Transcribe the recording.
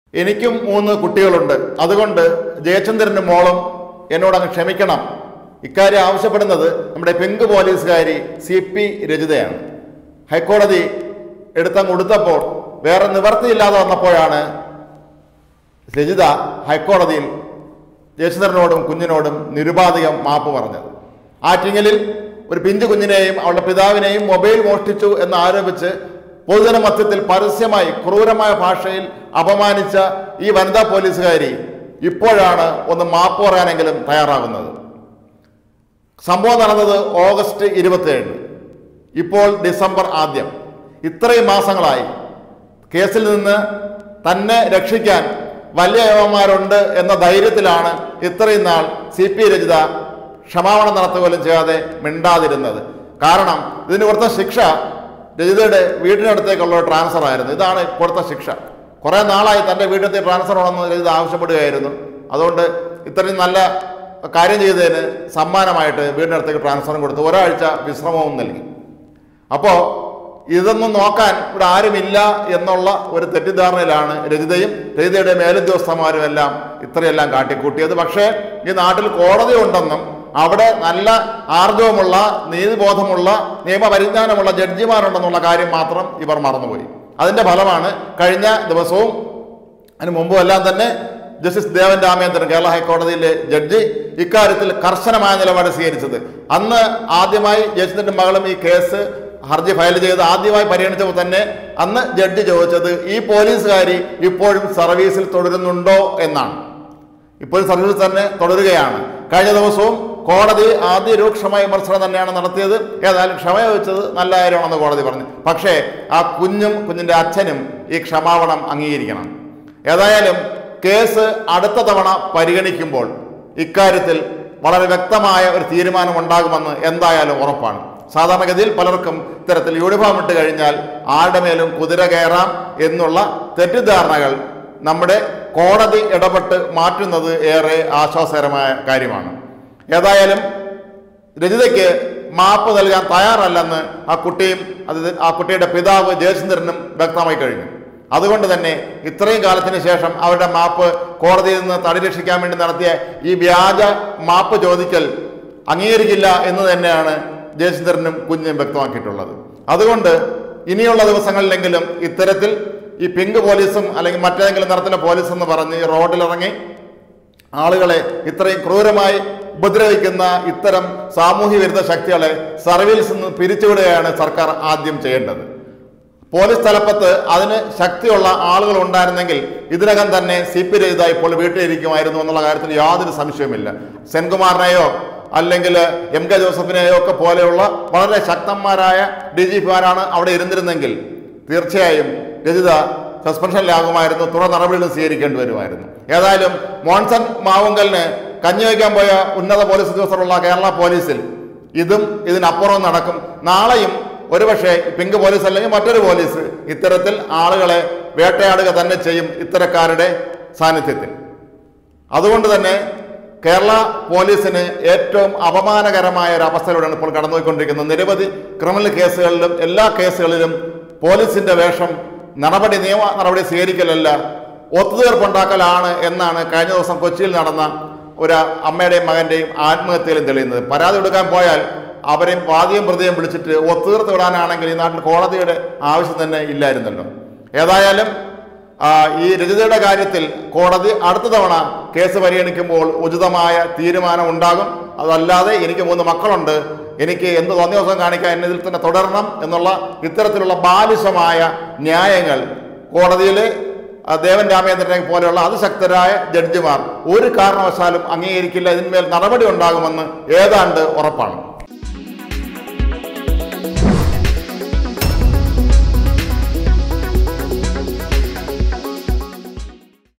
എനിക്കും 3 കുട്ടികളുണ്ട്. അതുകൊണ്ട് ജയചന്ദ്രന്റെ മോളും എന്നോടങ്ങ് ക്ഷമിക്കണം. ഇക്കാര്യം ആവശ്യപ്പെടുന്നത് നമ്മുടെ പിങ്ക് പോലീസുകാരി CP രജിതയാണ്. ഹൈക്കോടതി എടുത്തങ്ങ് കൊടുത്തപ്പോൾ വേറെ നിവർത്തിയില്ലാതെ വന്നപ്പോഴാണ് രജിത ഹൈക്കോടതിയിൽ ജയചന്ദ്രനോടും കുഞ്ഞിനോടും നിരുപാധികം മാപ്പ് പറഞ്ഞത്. ആറ്റിങ്ങലിൽ ഒരു പിഞ്ചു കുഞ്ഞിനെയും അവളുടെ പിതാവിനെയും മൊബൈൽ മോഷ്ടിച്ചു എന്ന് ആരോപിച്ച് പൊതുജന മധ്യത്തിൽ പരസ്യമായി ക്രൂരമായ ഭാഷയിൽ അപമാനിച്ച ഈ വനിതാ പോലീസുകാരി ഇപ്പോഴാണ് ഒന്ന് മാപ്പ് പറയാനെങ്കിലും തയ്യാറാകുന്നത്. സംഭവം നടന്നത് ഓഗസ്റ്റ് 27. ഇപ്പോൾ ഡിസംബർ 1. ഇത്രയും മാസങ്ങളായി കേസിൽ നിന്ന് തന്നെ രക്ഷിക്കാൻ വലിയ യവന്മാരുണ്ട് എന്ന ധൈര്യത്തിലാണ് ഇത്രയും നാൾ CP രജിത ക്ഷമാപണം നടത്തുകയും ചെയ്യാതെ മിണ്ടാതിരുന്നത്. കാരണം ഇതിന് കൊടുത്ത ശിക്ഷ രജിതയുടെ വീടിനടുത്തേക്കുള്ള ട്രാൻസ്ഫർ ആയിരുന്നു. ഇതാണ് കൊടുത്ത ശിക്ഷ. കുറേ നാളായി തൻ്റെ വീട്ടിലത്തെ ട്രാൻസ്ഫർ ആണെന്ന് രജിത ആവശ്യപ്പെടുകയായിരുന്നു. അതുകൊണ്ട് ഇത്രയും നല്ല കാര്യം ചെയ്തതിന് സമ്മാനമായിട്ട് വീടിനടുത്തേക്ക് ട്രാൻസ്ഫറും കൊടുത്തു, ഒരാഴ്ച വിശ്രമവും നൽകി. അപ്പോൾ ഇതൊന്നും നോക്കാൻ ഇവിടെ ആരുമില്ല എന്നുള്ള ഒരു തെറ്റിദ്ധാരണയിലാണ് രജിതയുടെ മേലുദ്യോഗസ്ഥന്മാരും എല്ലാം ഇത്രയെല്ലാം കാട്ടിക്കൂട്ടിയത്. പക്ഷേ ഈ നാട്ടിൽ കോടതി ഉണ്ടെന്നും അവിടെ നല്ല ആർജവമുള്ള നീതിബോധമുള്ള നിയമപരിജ്ഞാനമുള്ള ജഡ്ജിമാരുണ്ടെന്നുള്ള കാര്യം മാത്രം ഇവർ മറന്നുപോയി. അതിൻ്റെ ഫലമാണ് കഴിഞ്ഞ ദിവസവും അതിന് മുമ്പും എല്ലാം തന്നെ ജസ്റ്റിസ് ദേവൻ രാമേന്ദ്രൻ കേരള ഹൈക്കോടതിയിലെ ജഡ്ജി ഇക്കാര്യത്തിൽ കർശനമായ നിലപാട് സ്വീകരിച്ചത്. അന്ന് ആദ്യമായി ജയചന്ദ്രന്റെ മകളും ഈ കേസ് ഹർജി ഫയൽ ചെയ്ത് ആദ്യമായി പരിഗണിച്ചപ്പോൾ തന്നെ അന്ന് ജഡ്ജി ചോദിച്ചത് ഈ പോലീസുകാരി ഇപ്പോഴും സർവീസിൽ തുടരുന്നുണ്ടോ എന്നാണ്. ഇപ്പോഴും സർവീസിൽ തന്നെ തുടരുകയാണ്. കഴിഞ്ഞ ദിവസവും കോടതി ആദ്യ രൂക്ഷമായ വിമർശനം തന്നെയാണ് നടത്തിയത്. ഏതായാലും ക്ഷമ ചോദിച്ചത് നല്ല കാര്യമാണെന്ന് കോടതി പറഞ്ഞു. പക്ഷേ ആ കുഞ്ഞിൻ്റെ അച്ഛനും ഈ ക്ഷമാപണം അംഗീകരിക്കണം. ഏതായാലും കേസ് അടുത്ത തവണ പരിഗണിക്കുമ്പോൾ ഇക്കാര്യത്തിൽ വളരെ വ്യക്തമായ ഒരു തീരുമാനം ഉണ്ടാകുമെന്ന് എന്തായാലും ഉറപ്പാണ്. സാധാരണഗതിയിൽ പലർക്കും ഇത്തരത്തിൽ യൂണിഫോം ഇട്ട് കഴിഞ്ഞാൽ ആരുടെ മേലും കുതിര കയറാം എന്നുള്ള തെറ്റിദ്ധാരണകൾ നമ്മുടെ കോടതി ഇടപെട്ട് മാറ്റുന്നത് ഏറെ ആശ്വാസകരമായ കാര്യമാണ്. ഏതായാലും രജിതയ്ക്ക് മാപ്പ് നൽകാൻ തയ്യാറല്ലെന്ന് ആ കുട്ടിയുടെ പിതാവ് ജയചന്ദ്രനും വ്യക്തമായി കഴിഞ്ഞു. അതുകൊണ്ട് തന്നെ ഇത്രയും കാലത്തിന് ശേഷം അവരുടെ മാപ്പ് കോടതിയിൽ നിന്ന് തടി രക്ഷിക്കാൻ വേണ്ടി നടത്തിയ ഈ വ്യാജ മാപ്പ് ചോദിക്കൽ അംഗീകരിക്കില്ല എന്ന് തന്നെയാണ് ജയചന്ദ്രനും കുഞ്ഞും വ്യക്തമാക്കിയിട്ടുള്ളത്. അതുകൊണ്ട് ഇനിയുള്ള ദിവസങ്ങളിലെങ്കിലും ഇത്തരത്തിൽ ഈ പിങ്ക് പോലീസും അല്ലെങ്കിൽ മറ്റേതെങ്കിലും തരത്തിലെ പോലീസ് എന്ന് പറഞ്ഞ് റോഡിലിറങ്ങി ആളുകളെ ഇത്രയും ക്രൂരമായി ഉപദ്രവിക്കുന്ന ഇത്തരം സാമൂഹ്യ വിരുദ്ധ ശക്തികളെ സർവീസിൽ നിന്ന് പിരിച്ചുവിടുകയാണ് സർക്കാർ ആദ്യം ചെയ്യേണ്ടത്. പോലീസ് തലപ്പത്ത് അതിന് ശക്തിയുള്ള ആളുകൾ ഉണ്ടായിരുന്നെങ്കിൽ ഇതിനകം തന്നെ CP രജിത ഇപ്പോൾ വീട്ടിലിരിക്കുമായിരുന്നു എന്നുള്ള കാര്യത്തിൽ യാതൊരു സംശയവുമില്ല. സെൻകുമാറിനെയോ അല്ലെങ്കിൽ MK ജോസഫിനെയോ ഒക്കെ പോലെയുള്ള വളരെ ശക്തന്മാരായ DGPമാരാണ് അവിടെ ഇരുന്നിരുന്നെങ്കിൽ തീർച്ചയായും രജിത സസ്പെൻഷനിലാകുമായിരുന്നു, തുടർ നടപടികൾ സ്വീകരിക്കേണ്ടി വരുമായിരുന്നു. ഏതായാലും മോൺസൺ മാവുങ്കലിന് കഞ്ഞി വയ്ക്കാൻ പോയ ഉന്നത പോലീസ് ഉദ്യോഗസ്ഥരുള്ള കേരള പോലീസിൽ ഇതിനപ്പുറം നടക്കും. നാളെയും ഒരുപക്ഷെ പിങ്ക് പോലീസ് അല്ലെങ്കിൽ മറ്റൊരു പോലീസ് ഇത്തരത്തിൽ ആളുകളെ വേട്ടയാടുക തന്നെ ചെയ്യും ഇത്തരക്കാരുടെ സാന്നിധ്യത്തിൽ. അതുകൊണ്ട് തന്നെ കേരള പോലീസിന് ഏറ്റവും അപമാനകരമായ ഒരു അവസ്ഥയിലൂടെയാണ് ഇപ്പോൾ കടന്നുപോയിക്കൊണ്ടിരിക്കുന്നത്. നിരവധി ക്രിമിനൽ കേസുകളിലും എല്ലാ കേസുകളിലും പോലീസിന്റെ വേഷം നിയമ നടപടി സ്വീകരിക്കലല്ല, ഒത്തുതീർപ്പുണ്ടാക്കലാണ് എന്നാണ് കഴിഞ്ഞ ദിവസം കൊച്ചിയിൽ നടന്ന ഒരു അമ്മയുടെയും മകന്റെയും ആത്മഹത്യയിലും തെളിയുന്നത്. പരാതി കൊടുക്കാൻ പോയാൽ അവരെയും വാദിയും പ്രതിയും വിളിച്ചിട്ട് ഒത്തുതീർത്ത് വിടാനാണെങ്കിൽ ഈ നാട്ടിൽ കോടതിയുടെ ആവശ്യം തന്നെ ഇല്ലായിരുന്നല്ലോ. ഏതായാലും ഈ രജിതയുടെ കാര്യത്തിൽ കോടതി അടുത്ത തവണ കേസ് പരിഗണിക്കുമ്പോൾ ഉചിതമായ തീരുമാനം ഉണ്ടാകും. അതല്ലാതെ എനിക്ക് 3 മക്കളുണ്ട്, എനിക്ക് എന്ത് തോന്നിയ ദിവസം കാണിക്കാൻ എന്നെ ഇതിൽ തന്നെ തുടരണം എന്നുള്ള ഇത്തരത്തിലുള്ള ബാലിശമായ ന്യായങ്ങൾ കോടതിയിൽ ദേവൻ രാമേന്ദ്രനെ പോലെയുള്ള അതിശക്തരായ ജഡ്ജിമാർ ഒരു കാരണവശാലും അംഗീകരിക്കില്ല. ഇതിന്മേൽ നടപടി ഉണ്ടാകുമെന്ന് ഏതാണ്ട് ഉറപ്പാണ്.